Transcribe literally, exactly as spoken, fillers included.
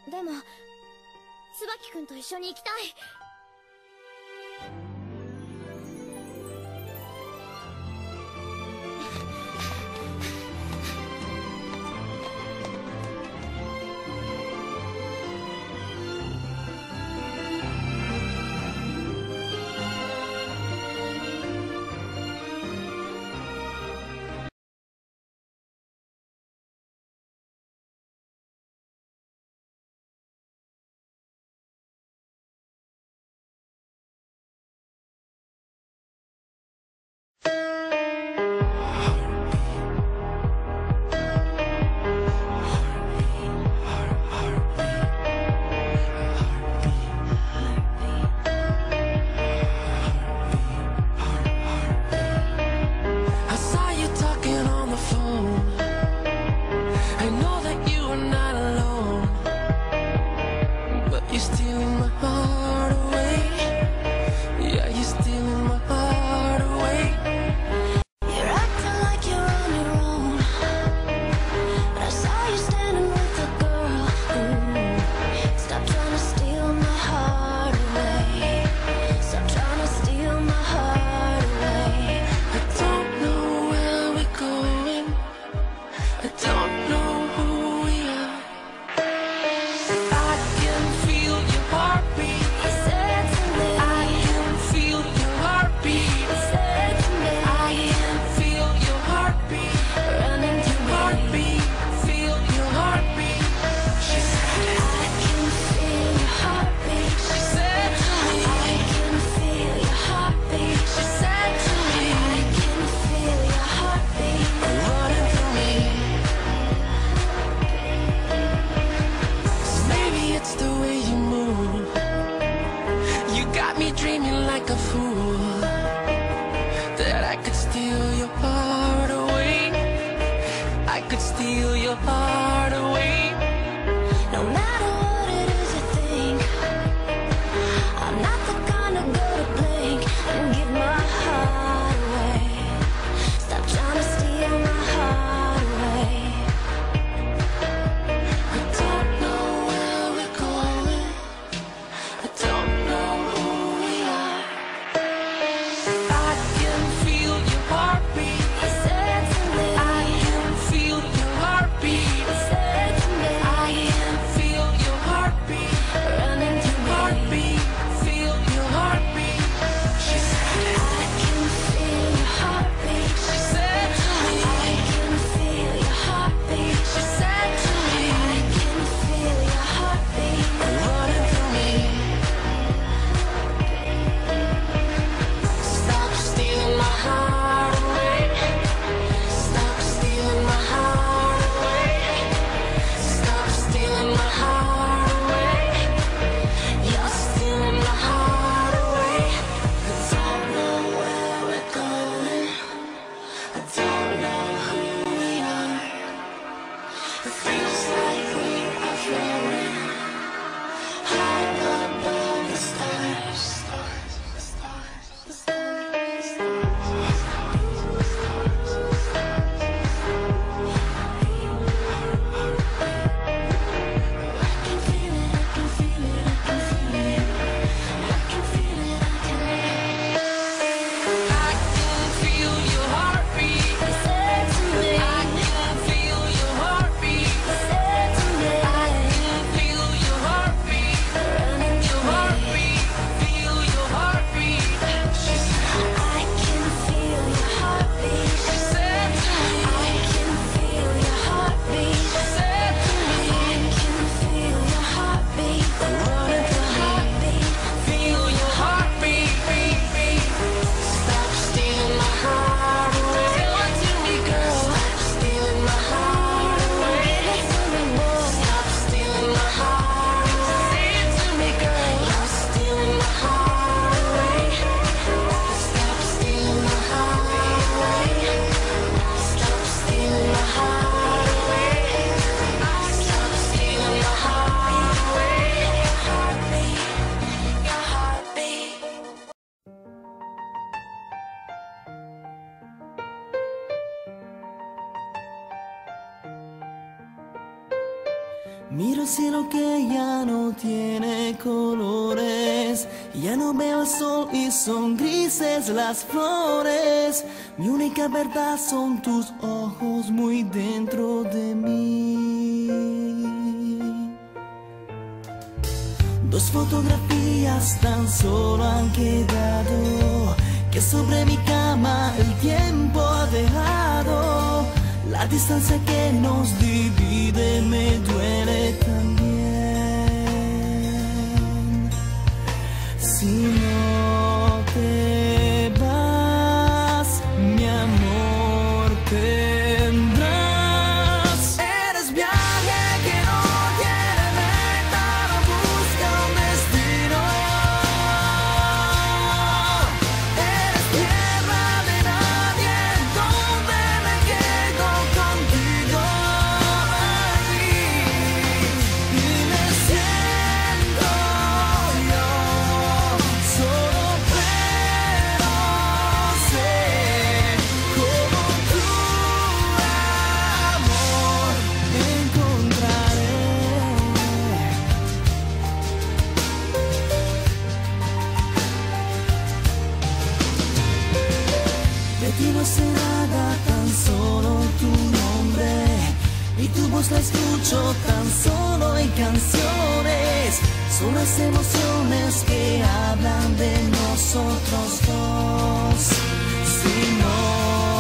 でも椿君と一緒に行きたい。 Feel your heartbeat. Miro el cielo que ya no tiene colores, ya no veo el sol y son grises las flores. Mi única verdad son tus ojos muy dentro de mí. Dos fotografías tan solo han quedado, que sobre mi cama el tiempo ha dejado. La distancia que nos divide me duele también. Si no te vas, mi amor, tendrás. Eres viaje que no tiene meta, no busca un destino. Eres tierra de nadie, donde me quedo contigo. Y me siento yo solo, pero sé como tu amor encontraré. De ti no sé nada, tan solo tu nombre, y tu voz la escucho tan solo en canciones. Son las emociones que hablan de nosotros dos. Si no